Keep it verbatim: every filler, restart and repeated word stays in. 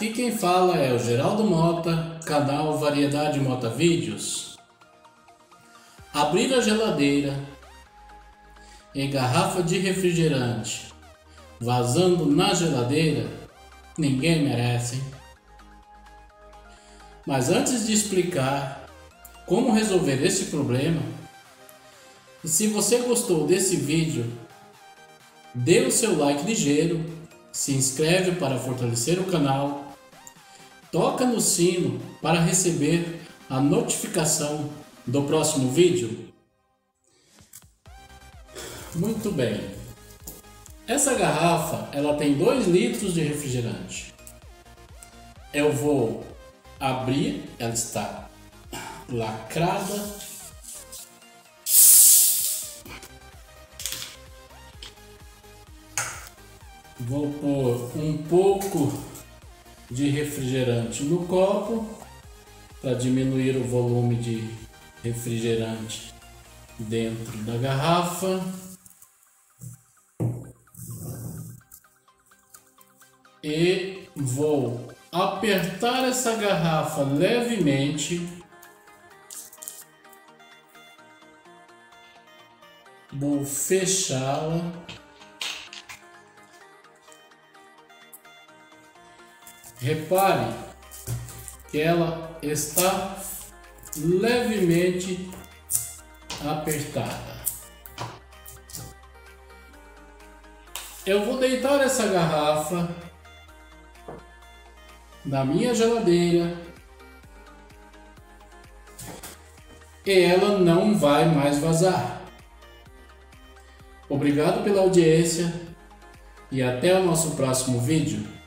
Aqui quem fala é o Geraldo Mota, canal Variedade Mota Vídeos. Abrir a geladeira e garrafa de refrigerante vazando na geladeira, ninguém merece. Mas antes de explicar como resolver esse problema, e se você gostou desse vídeo, dê o seu like ligeiro, se inscreve para fortalecer o canal, toca no sino para receber a notificação do próximo vídeo. Muito bem. Essa garrafa, ela tem dois litros de refrigerante. Eu vou abrir, ela está lacrada. Vou pôr um pouco de refrigerante no copo para diminuir o volume de refrigerante dentro da garrafa. E vou apertar essa garrafa levemente. Vou fechá-la. Repare que ela está levemente apertada. Eu vou deitar essa garrafa na minha geladeira e ela não vai mais vazar. Obrigado pela audiência e até o nosso próximo vídeo.